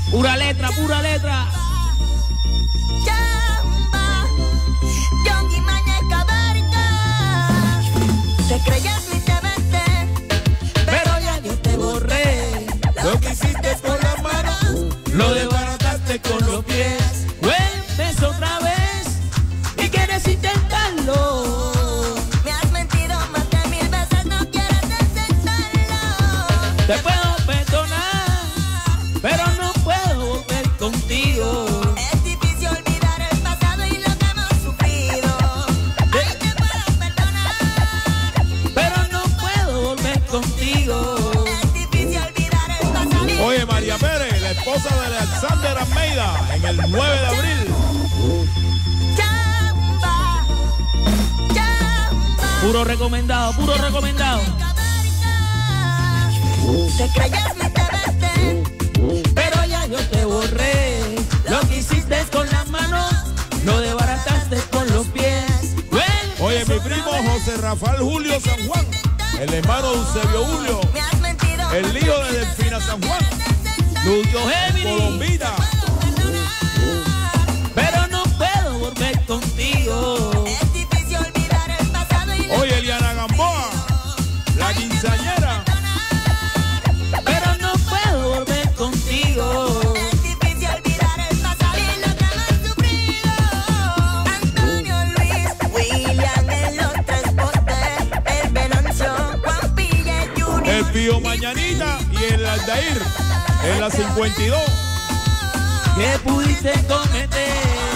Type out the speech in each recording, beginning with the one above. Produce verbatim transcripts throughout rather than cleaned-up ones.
Pura letra, pura letra. Chamba, Yongi Mañeca Barca. Te creías ni te vete, pero ya yo te borré. Lo que hiciste con las manos, lo desbarataste con los pies. Vuelves otra vez y quieres intentarlo. Me has mentido más de mil veces, no quieres aceptarlo. Te puedo perdonar, pero no puedo volver contigo. Es difícil olvidar el pasado y lo que hemos sufrido. Ay, te puedo perdonar, Pero no puedo volver contigo. es difícil olvidar el pasado. Oye, María Pérez, la esposa de Alexander Almeida, en el nueve de abril. Chamba, chamba. Puro recomendado, puro recomendado. Te creías ni te vete, Pero ya yo te borré. Lo que hiciste con las manos, lo desbarataste con los pies. Vuelves Oye, mi otra primo vez. José Rafael Julio San Juan, el hermano de Eusebio Julio, me has mentido. el hijo de Delfina San Juan, Lucho Gemini. Colombina. Pero no puedo volver contigo. Es difícil olvidar el pasado y lo Oye, Eliana Gamboa, la quinceañera. Pero no puedo volver contigo. es difícil olvidar el pasado y lo que hemos sufrido. Antonio Luis, William en los tres postes, el Venancio, Juan Pille Junior. El Pío Mañanita y el Aldair en la cincuenta y dos. ¿Qué pudiste cometer?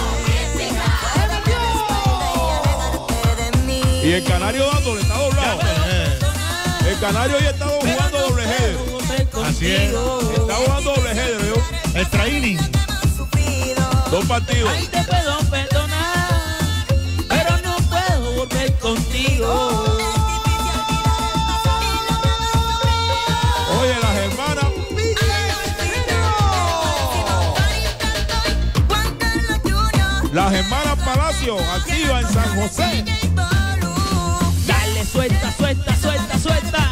De mí. Y el Canario dándole, está doblado. El Canario hoy está jugando doble header. Así es. Está jugando doble header, ¿vio? Extra inning. Hemos sufrido. Dos partidos. Ahí te puedo perdonar, pero no puedo volver contigo. Oye, las hermanas. Juan Carlos Junior. Las hermanas Palacio, activa en San José. Dale, suelta, suelta, suelta, suelta.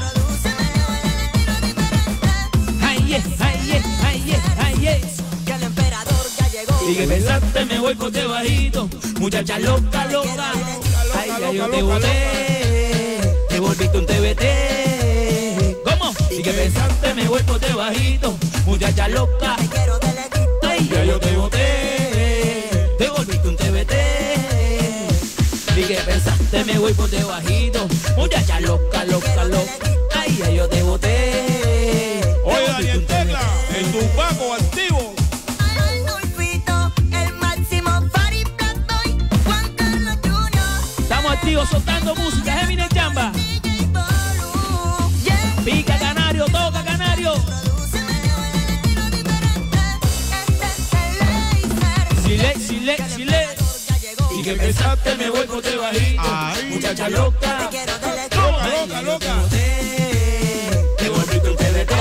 Ay, yes, ay, yes, ay, yes, ay, yes. Que el emperador ya llegó. Y que pensaste me voy por debajito, muchacha loca, loca. Ay, ya yo te boté, te volviste un T V T. ¿Cómo? Y que pensaste me voy por debajito, muchacha loca. Te quiero de lejito. Ay, ya yo te boté, te volviste un T V T. Y que pensaste me voy por debajito, muchacha loca, loca, loca. Ay, ya yo te boté. Oye, Daniel Tecla, el Tumbaco activo. Adolfito, el máximo party black boy. Juan Carlos Junior. Estamos activos soltando música, Gemini Chamba. D J Bolu. Yeah. Pica Canario, toca Canario. Prodúceme un estilo diferente. Este es el laser. Chile, chile, chile. Ya llegó. Y que pensaste me voy por debajito, Ay. muchacha Te loca. quiero de lejito. Loca, Ay, loca, ya yo te loca. boté, te volviste un T V T.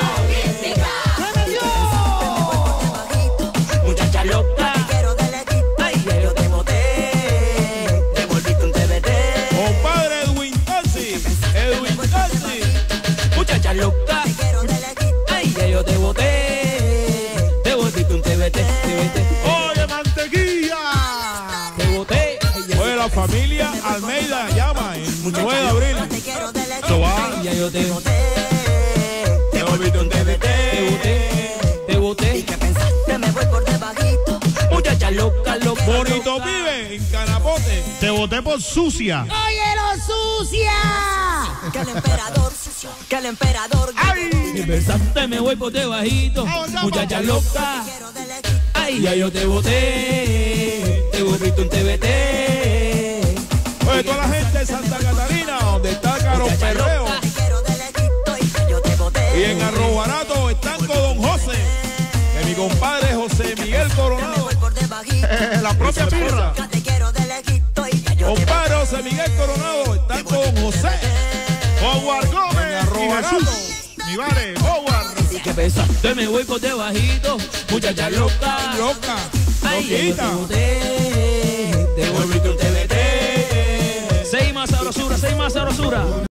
Muchacha loca. Te quiero de lejito. Ay, ya yo te boté, te volviste un T V T. Compadre Edwin Tansi, Edwin Tansi. Muchacha loca. Te quiero de lejito. Ay, ya yo te boté, te volviste un T V T, T V T. Oye, mantequilla. Te boté. Ay, ya Oye, la familia Almeida llama en nueve de abril. Te quiero de lejito. Esto va. Ay, ya yo te boté, Te volviste un T V te T. boté, te ¿Y boté. qué pensaste? Me voy por debajito. Muchacha loca, loca. Bonito loca. vive en Canapote. Te voté por sucia. ¡Oye, lo sucia! Que el emperador, que el emperador. Y pensaste me voy por debajito, muchacha loca. Quiero de lejito. Ay, ya yo te boté, te volviste un T V T. Oye, toda la gente de Santa Catarina, donde está Caro Muchacha Perreo. loca. Te quiero de lejito y que yo te boté. Y en Arroyo Barato están con Don José, de mi compadre José Miguel Me Coronado. voy por debajito. Eh, la propia pirra. Que te quiero de lejito y que yo te Compadre José Miguel Coronado, están con Don José. Howard Gómez En Arroyo y Barato. Jesús. Mi vale, Howard. ¿Y qué pensaste me voy por debajito, muchacha loca? Loca, Ay, ya yo te loquita. boté, te volviste un T V T. Seis más sabrosura, seis más sabrosura.